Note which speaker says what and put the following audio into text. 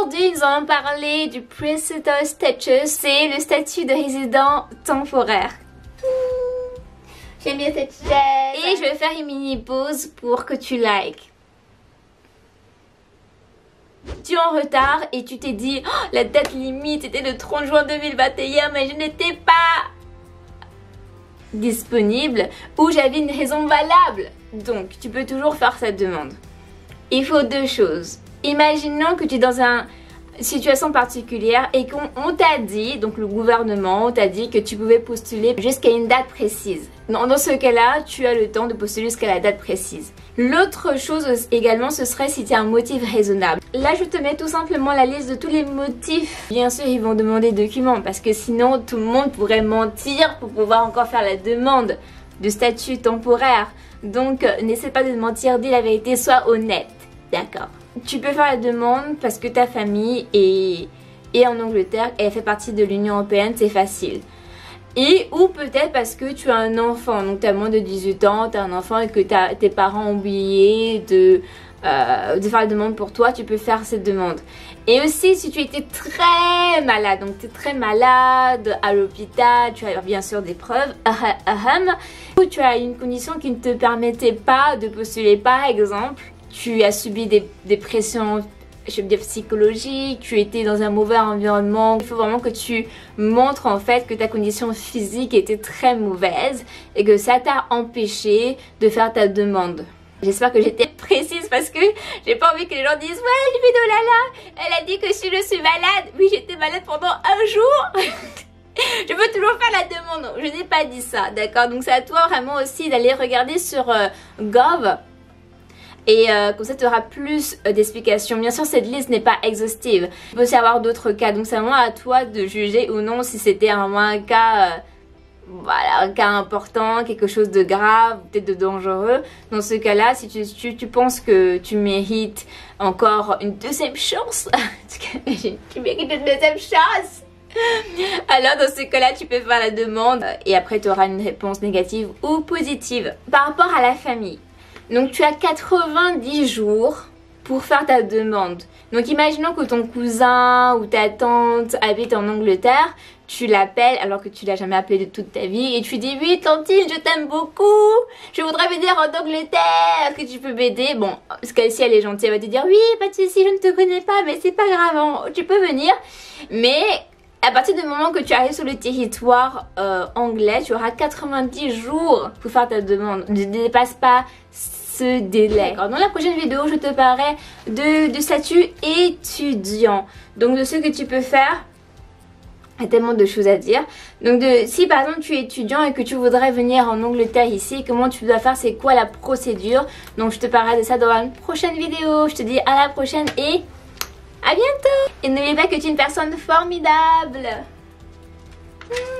Speaker 1: aujourd'hui, nous allons parler du pre-settled status, c'est le statut de résident temporaire.
Speaker 2: J'aime bien cette chaise.
Speaker 1: Et je vais faire une mini pause pour que tu likes. Tu es en retard et tu t'es dit oh, la date limite était le 30 juin 2021 mais je n'étais pas disponible ou j'avais une raison valable. Donc tu peux toujours faire cette demande. Il faut deux choses. Imaginons que tu es dans une situation particulière et qu'on t'a dit, donc le gouvernement t'a dit que tu pouvais postuler jusqu'à une date précise. Dans ce cas-là, tu as le temps de postuler jusqu'à la date précise. L'autre chose également, ce serait si tu as un motif raisonnable. Là, je te mets tout simplement la liste de tous les motifs. Bien sûr, ils vont demander des documents parce que sinon, tout le monde pourrait mentir pour pouvoir encore faire la demande de statut temporaire. Donc, n'essaie pas de mentir, dis la vérité, sois honnête. D'accord. Tu peux faire la demande parce que ta famille est en Angleterre et elle fait partie de l'Union Européenne, c'est facile. Ou peut-être parce que tu as un enfant, donc tu as moins de 18 ans, tu as un enfant et que tes parents ont oublié de faire la demande pour toi, tu peux faire cette demande. Et aussi si tu étais très malade, donc tu es très malade à l'hôpital, tu as bien sûr des preuves, ou tu as une condition qui ne te permettait pas de postuler, par exemple, tu as subi des pressions, je veux dire psychologiques, tu étais dans un mauvais environnement. Il faut vraiment que tu montres en fait que ta condition physique était très mauvaise et que ça t'a empêché de faire ta demande. J'espère que j'étais précise parce que j'ai pas envie que les gens disent ouais, le vidéo là, elle a dit que si je suis malade, oui j'étais malade pendant un jour. Je peux toujours faire la demande, je n'ai pas dit ça, d'accord? Donc c'est à toi vraiment aussi d'aller regarder sur Gov. Et comme ça tu auras plus d'explications. Bien sûr cette liste n'est pas exhaustive. Il peut aussi avoir d'autres cas. Donc c'est vraiment à toi de juger ou non si c'était vraiment un cas, voilà, un cas important, quelque chose de grave, peut-être de dangereux. Dans ce cas-là, si tu penses que tu mérites encore une deuxième chance, tu mérites une deuxième chance. Alors dans ce cas-là tu peux faire la demande et après tu auras une réponse négative ou positive. Par rapport à la famille. Donc tu as 90 jours pour faire ta demande. Donc imaginons que ton cousin ou ta tante habite en Angleterre, tu l'appelles alors que tu l'as jamais appelé de toute ta vie et tu dis oui tantine je t'aime beaucoup, je voudrais venir en Angleterre, est-ce que tu peux m'aider? Bon, parce que si elle est gentille elle va te dire oui pas de souci, je ne te connais pas mais c'est pas grave, tu peux venir. Mais à partir du moment que tu arrives sur le territoire anglais, tu auras 90 jours pour faire ta demande. Ne dépasse pas ce délai. Dans la prochaine vidéo, je te parlerai de statut étudiant. Donc de ce que tu peux faire. Il y a tellement de choses à dire. Donc si par exemple tu es étudiant et que tu voudrais venir en Angleterre ici, comment tu dois faire, c'est quoi la procédure. Donc je te parlerai de ça dans une prochaine vidéo. Je te dis à la prochaine et à bientôt. Et n'oubliez pas que tu es une personne formidable.